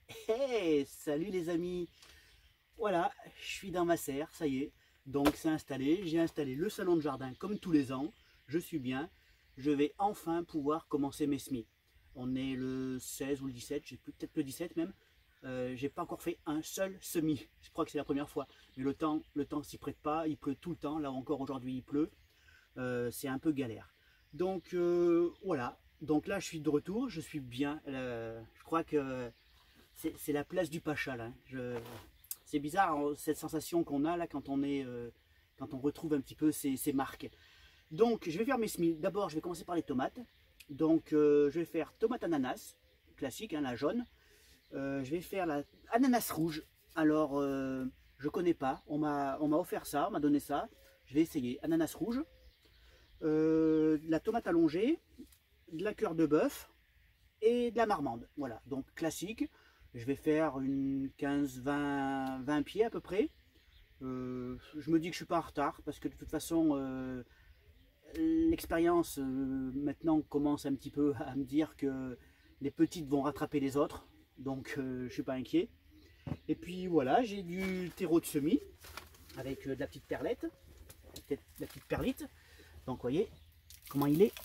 Hey, salut les amis. Voilà, je suis dans ma serre, ça y est. Donc c'est installé, j'ai installé le salon de jardin comme tous les ans. Je suis bien. Je vais enfin pouvoir commencer mes semis. On est le 16 ou le 17, j'ai peut-être le 17 même. J'ai pas encore fait un seul semis. Je crois que c'est la première fois. Mais le temps s'y prête pas, il pleut tout le temps. Là encore aujourd'hui il pleut. C'est un peu galère. Donc voilà. Donc là je suis de retour, je suis bien. Je crois que c'est la place du Pacha là. C'est bizarre hein, cette sensation qu'on a là quand on retrouve un petit peu ces marques. Donc je vais faire mes semis. D'abord je vais commencer par les tomates. Donc je vais faire tomate ananas, classique, hein, la jaune. Je vais faire la ananas rouge. Alors je connais pas. On m'a offert ça, on m'a donné ça. Je vais essayer. Ananas rouge, de la tomate allongée, de la cœur de bœuf et de la marmande. Voilà, donc classique. Je vais faire une 15-20 pieds à peu près. Je me dis que je ne suis pas en retard parce que de toute façon, l'expérience maintenant commence un petit peu à me dire que les petites vont rattraper les autres. Donc je ne suis pas inquiet. Et puis voilà, j'ai du terreau de semis avec de la petite perlette, la petite perlite. Donc vous voyez comment il est.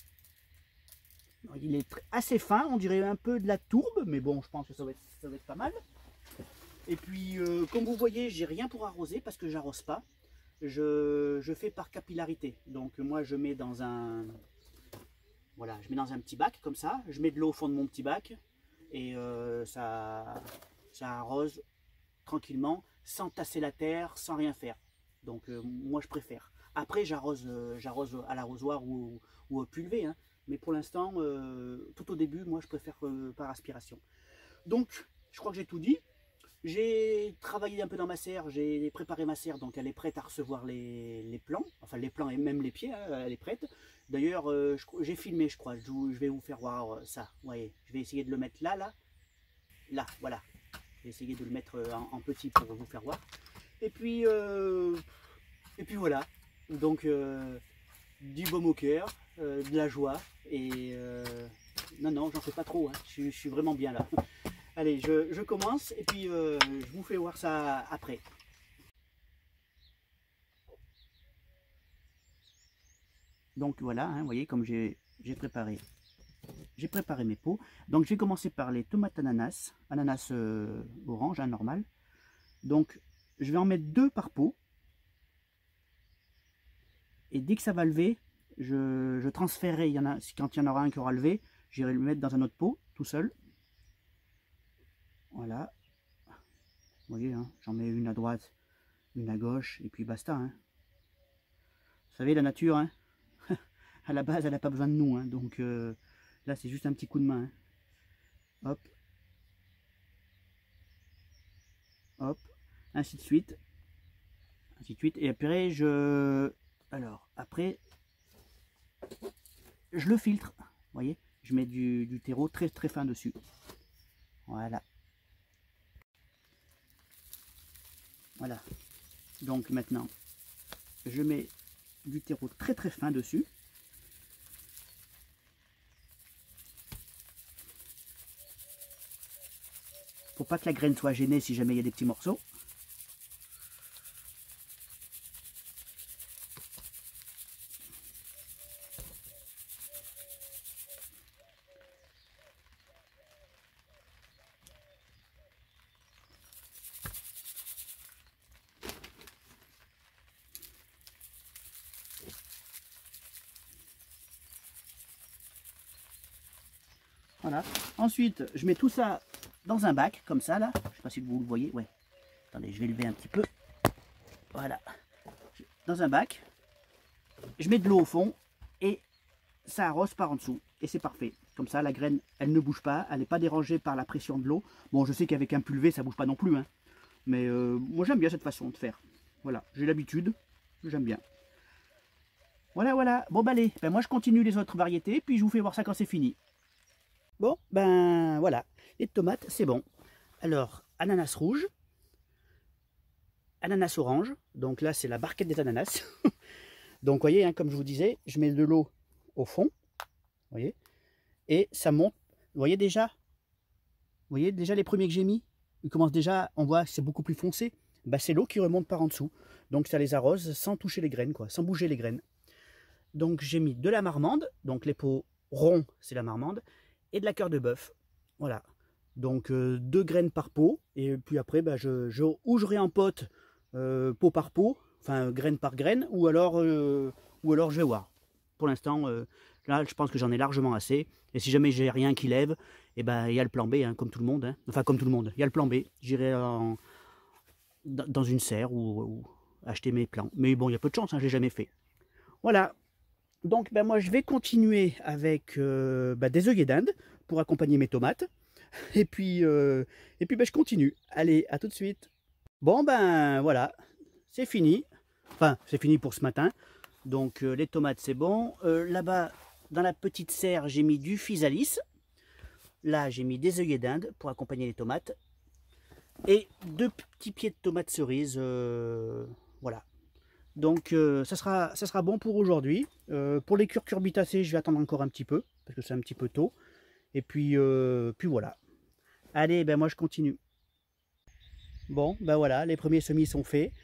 Il est assez fin, on dirait un peu de la tourbe, mais bon, je pense que ça va être pas mal. Et puis, comme vous voyez, j'ai rien pour arroser parce que j'arrose pas. Je fais par capillarité. Donc moi, je mets dans un, voilà, je mets dans un petit bac comme ça. Je mets de l'eau au fond de mon petit bac et ça arrose tranquillement, sans tasser la terre, sans rien faire. Donc moi, je préfère. Après, j'arrose à l'arrosoir ou au pulvé, hein. Mais pour l'instant, tout au début, moi je préfère par aspiration. Donc, je crois que j'ai tout dit. J'ai travaillé un peu dans ma serre, j'ai préparé ma serre, donc elle est prête à recevoir les plants, enfin les plants et même les pieds, hein, elle est prête. D'ailleurs, j'ai filmé, je crois, je vais vous faire voir ça. Vous voyez, je vais essayer de le mettre là, voilà. Je vais essayer de le mettre en petit pour vous faire voir. Et puis voilà. Donc, du baume au cœur, de la joie et non, j'en fais pas trop, hein. Je suis vraiment bien là. Allez, je commence et puis je vous fais voir ça après. Donc voilà, hein, vous voyez comme j'ai préparé mes pots. Donc je vais commencer par les tomates ananas, orange, hein, normal. Donc je vais en mettre 2 par pot. Et dès que ça va lever, je transférerai, quand il y en aura un qui aura levé, j'irai le mettre dans un autre pot, tout seul. Voilà. Vous voyez, hein, j'en mets une à droite, une à gauche, et puis basta. Hein. Vous savez, la nature, hein, à la base, elle n'a pas besoin de nous. Hein, donc là, c'est juste un petit coup de main. Hein. Hop. Hop. Ainsi de suite. Ainsi de suite. Et après, après, je le filtre. Vous voyez, je mets du terreau très très fin dessus. Voilà. Voilà. Donc maintenant, je mets du terreau très très fin dessus. Faut pas que la graine soit gênée si jamais il y a des petits morceaux. Voilà. Ensuite, je mets tout ça dans un bac, comme ça, là. Je ne sais pas si vous le voyez. Ouais. Attendez, je vais lever un petit peu. Voilà. Dans un bac. Je mets de l'eau au fond et ça arrose par en dessous. Et c'est parfait. Comme ça, la graine, elle ne bouge pas. Elle n'est pas dérangée par la pression de l'eau. Bon, je sais qu'avec un pulvé, ça ne bouge pas non plus. Hein. Mais moi, j'aime bien cette façon de faire. Voilà. J'ai l'habitude. J'aime bien. Voilà, voilà. Bon, bah allez. Ben, moi, je continue les autres variétés. Puis, je vous fais voir ça quand c'est fini. Bon, ben voilà, les tomates, c'est bon. Alors, ananas rouge, ananas orange, donc là c'est la barquette des ananas. Donc, vous voyez, hein, comme je vous disais, je mets de l'eau au fond, vous voyez, et ça monte, vous voyez déjà, voyez déjà les premiers que j'ai mis, ils commencent déjà, on voit que c'est beaucoup plus foncé. Bah, c'est l'eau qui remonte par en dessous. Donc ça les arrose sans toucher les graines, quoi, sans bouger les graines. Donc j'ai mis de la marmande, donc les pots ronds, c'est la marmande, et de la cœur de bœuf. Voilà. Donc 2 graines par pot, et puis après bah, ou je réempote pot par pot, enfin graine par graine, ou alors je vais voir. Pour l'instant, là je pense que j'en ai largement assez, et si jamais j'ai rien qui lève, et ben il y a le plan B, hein, comme tout le monde, hein. Enfin comme tout le monde, il y a le plan B, j'irai dans une serre ou acheter mes plants. Mais bon, il y a peu de chance, hein, je l'ai jamais fait. Voilà. Donc ben, moi je vais continuer avec des œillets d'Inde pour accompagner mes tomates. Et puis ben, je continue. Allez, à tout de suite. Bon ben voilà, c'est fini. Enfin, c'est fini pour ce matin. Donc les tomates c'est bon. Là-bas, dans la petite serre, j'ai mis du physalis. Là, j'ai mis des œillets d'Inde pour accompagner les tomates. Et 2 petits pieds de tomates cerises. Voilà. Donc ça sera bon pour aujourd'hui. Pour les curcubitacées, je vais attendre encore un petit peu, parce que c'est un petit peu tôt. Et puis voilà. Allez, ben moi je continue. Bon, ben voilà, les premiers semis sont faits.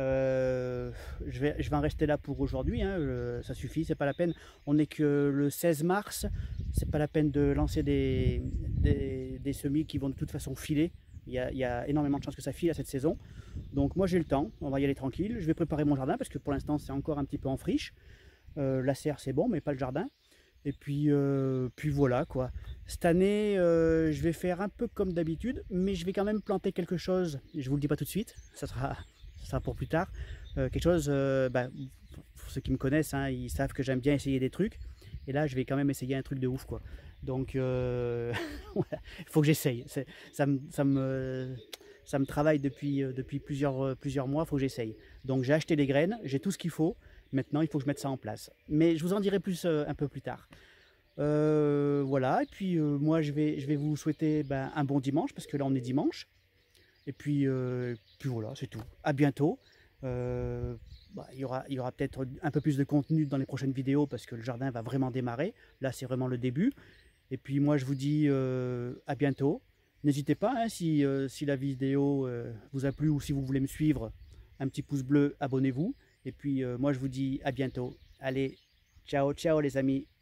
Je vais en rester là pour aujourd'hui, hein, ça suffit, c'est pas la peine. On n'est que le 16 mars, c'est pas la peine de lancer des semis qui vont de toute façon filer. Il y a énormément de chances que ça file à cette saison. Donc moi j'ai le temps, on va y aller tranquille. Je vais préparer mon jardin parce que pour l'instant c'est encore un petit peu en friche. La serre c'est bon, mais pas le jardin. Et puis voilà quoi. Cette année, je vais faire un peu comme d'habitude, mais je vais quand même planter quelque chose. Je vous le dis pas tout de suite, ça sera pour plus tard. Quelque chose, pour ceux qui me connaissent, hein, ils savent que j'aime bien essayer des trucs. Et là, je vais quand même essayer un truc de ouf quoi. Donc, il faut que j'essaye. Ça me travaille depuis plusieurs mois, il faut que j'essaye. Donc j'ai acheté les graines, j'ai tout ce qu'il faut. Maintenant, il faut que je mette ça en place. Mais je vous en dirai plus un peu plus tard. Voilà, et puis moi je vais vous souhaiter un bon dimanche, parce que là on est dimanche. Et puis voilà, c'est tout. À bientôt. Il y aura peut-être un peu plus de contenu dans les prochaines vidéos, parce que le jardin va vraiment démarrer. Là c'est vraiment le début. Et puis moi je vous dis à bientôt. N'hésitez pas, hein, si la vidéo vous a plu, ou si vous voulez me suivre, un petit pouce bleu, abonnez-vous. Et puis moi je vous dis à bientôt. Allez, ciao ciao les amis.